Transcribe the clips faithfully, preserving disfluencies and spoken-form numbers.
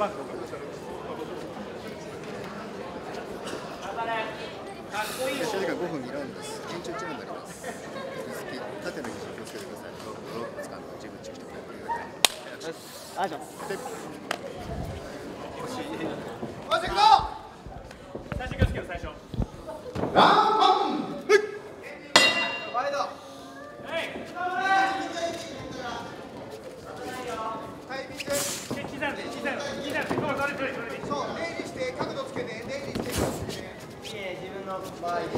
ます。 試合時間ごふんにラウンドです。緊張中になります。縦の肘気をつけてください。ドロー使うの十分注意してください。 ありがとうございます。 回していくぞ。 最初気をつけよ、最初。 ランマン。ワイド。 小さいので、小さいので、小さいので、これ、これ、これ、 そう、出入りして角度つけて、出入りして角度つけて。いいね、自分の場合。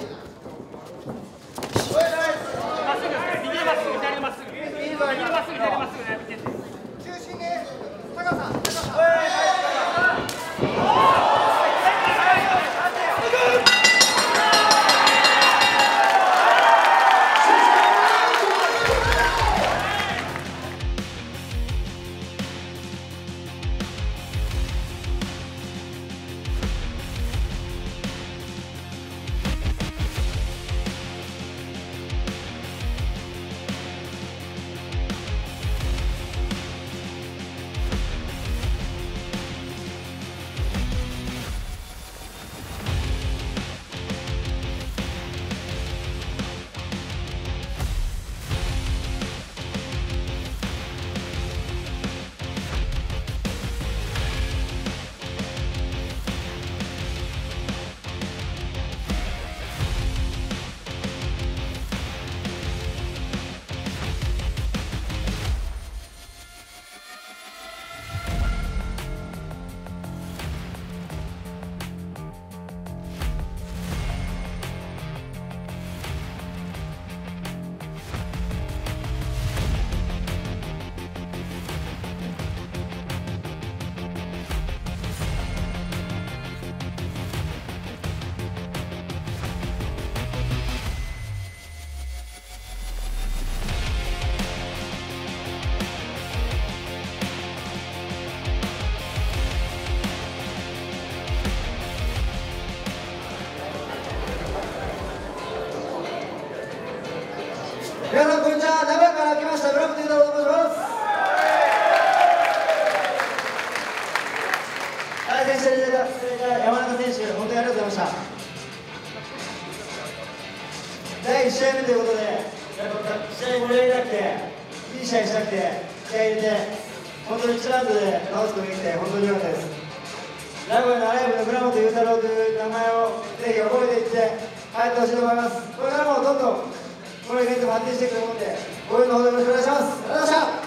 まっすぐですね、右のまっすぐ、左のまっすぐ。右のまっすぐ、左のまっすぐね、見てて。 中心で、高さ、高さ。 皆さんこんにちは。名古屋から来ました村本裕太郎と申します。対戦していただいた山中選手、本当にありがとうございました。だいいち試合目ということで、試合盛り上げたくて、いい試合したくて、気合い入れて、本当にいちラウンドで倒すことができて、本当に良かったです。名古屋のアライブの村本裕太郎という名前をぜひ覚えていって帰ってほしいと思います。これからもどんどんこのイベントも発展していくと思うので、応援のほどよろしくお願いします。ありがとうございました。